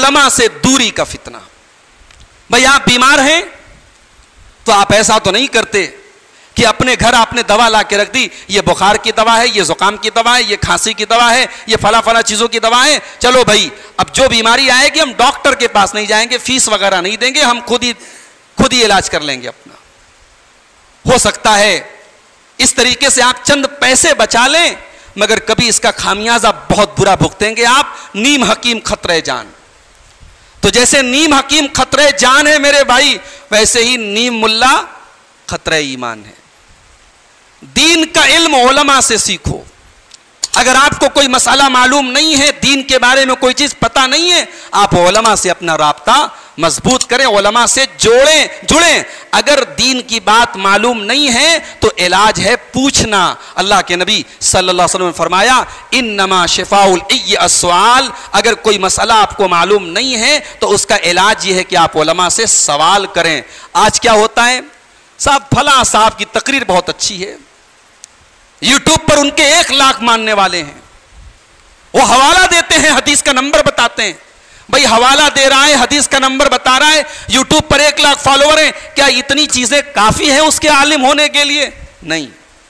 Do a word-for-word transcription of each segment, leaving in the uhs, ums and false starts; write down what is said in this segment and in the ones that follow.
علماء سے دوری کا فتنہ. بھائی آپ بیمار ہیں تو آپ ایسا تو نہیں کرتے کہ اپنے گھر آپ نے دوا لا کے رکھ دی, یہ بخار کی دوا ہے, یہ زکام کی دوا ہے, یہ کھانسی کی دوا ہے, یہ فلاں فلاں چیزوں کی دوا ہے, چلو بھائی اب جو بیماری آئے گی ہم ڈاکٹر کے پاس نہیں جائیں گے, فیس وغیرہ نہیں دیں گے, ہم خود ہی خود ہی علاج کر لیں گے اپنا. ہو سکتا ہے اس طریقے سے آپ چند پیسے بچا لیں, مگر کبھی اس کا خامیازہ بہت برا بھگتیں گے آپ. نیم حکیم خطرہ جان. تو جیسے نیم حکیم خطرہ جان ہے میرے بھائی, ویسے ہی نیم ملا خطرہ ایمان ہے. دین کا علم علماء سے سیکھو. اگر آپ کو کوئی مسئلہ معلوم نہیں ہے, دین کے بارے میں کوئی چیز پتہ نہیں ہے, آپ علماء سے اپنا رابطہ مضبوط کریں, علماء سے جوڑیں جڑیں. اگر دین کی بات معلوم نہیں ہے تو علاج ہے پوچھنا. اللہ کے نبی صلی اللہ علیہ وسلم نے فرمایا انما شفاء العی السؤال. اگر کوئی مسئلہ آپ کو معلوم نہیں ہے تو اس کا علاج یہ ہے کہ آپ علماء سے سوال کریں. آج کیا ہوتا ہے, صاحب فلاں صاحب کی تقریر بہت اچھی ہے, یوٹیوب پر ان کے ایک لاکھ ماننے والے ہیں, وہ حوالہ دیتے ہیں, حدیث کا نمبر بتاتے ہیں. بھائی حوالہ دے رہا ہے, حدیث کا نمبر بتا رہا ہے, یوٹیوب پر ایک لاکھ فالوور ہیں, کیا اتنی چیزیں کافی ہیں اس کے عالم ہونے کے لیے؟ نہیں.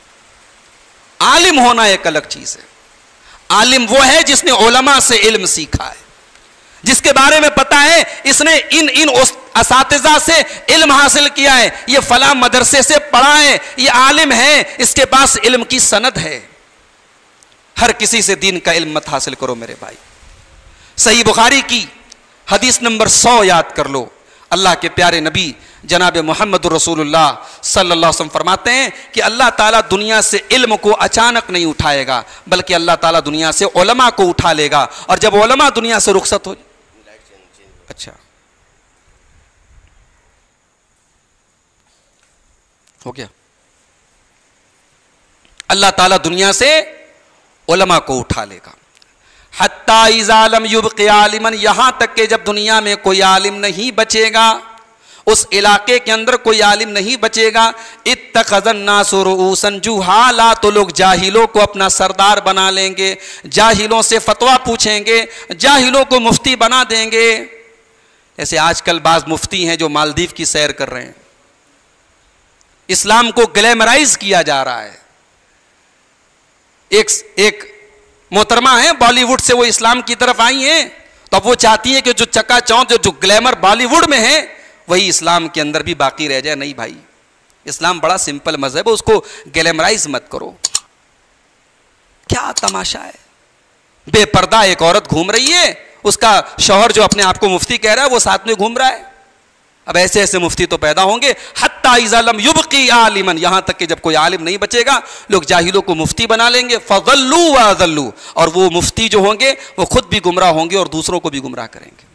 عالم ہونا ایک الگ چیز ہے. عالم وہ ہے جس نے علماء سے علم سیکھا ہے, جس کے بارے میں پتا ہے اس نے ان ان اساتذہ سے علم حاصل کیا ہے, یہ فلاں مدرسے سے پڑھا ہے, یہ عالم ہے, اس کے پاس علم کی سند ہے. ہر کسی سے دین کا علم مت حاصل کرو میرے بھائی. صحیح بخاری کی حدیث نمبر سو یاد کر لو. اللہ کے پیارے نبی جناب محمد رسول اللہ صلی اللہ علیہ وسلم فرماتے ہیں کہ اللہ تعالیٰ دنیا سے علم کو اچانک نہیں اٹھائے گا, بلکہ اللہ تعالیٰ دنیا سے علماء کو اٹھا لے گا. اور جب علماء دنیا سے رخصت ہو, اچھا ہو گیا, اللہ تعالیٰ دنیا سے علماء کو اٹھا لے گا. حتی اذا لم یبق عالما, یہاں تک کہ جب دنیا میں کوئی عالم نہیں بچے گا, اس علاقے کے اندر کوئی عالم نہیں بچے گا. اتخذ الناس رؤوسا جہالا, تو لوگ جاہلوں کو اپنا سردار بنا لیں گے, جاہلوں سے فتویٰ پوچھیں گے, جاہلوں کو مفتی بنا دیں گے. ایسے آج کل بعض مفتی ہیں جو مالدیو کی سیر کر رہے ہیں, اسلام کو گلیمرائز کیا جا رہا ہے. ایک ایک محترمہ ہیں بالی ووڈ سے, وہ اسلام کی طرف آئی ہیں, تو اب وہ چاہتی ہیں کہ جو چکا چوند جو گلیمر بالی ووڈ میں ہے وہی اسلام کے اندر بھی باقی رہ جائے. نہیں بھائی, اسلام بڑا سمپل مذہب ہے, اس کو گلیمرائز مت کرو. کیا تماشا ہے, بے پردہ ایک عورت گھوم رہی ہے, اس کا شوہر جو اپنے آپ کو مفتی کہہ رہا ہے وہ ساتھ میں گھوم رہا ہے. اب ایسے ایسے مفتی تو پیدا ہوں گے. حتی اذا لم یبقی عالما, یہاں تک کہ جب کوئی عالم نہیں بچے گا لوگ جاہلوں کو مفتی بنا لیں گے. فضلوا واضلوا, اور وہ مفتی جو ہوں گے وہ خود بھی گمراہ ہوں گے اور دوسروں کو بھی گمراہ کریں گے.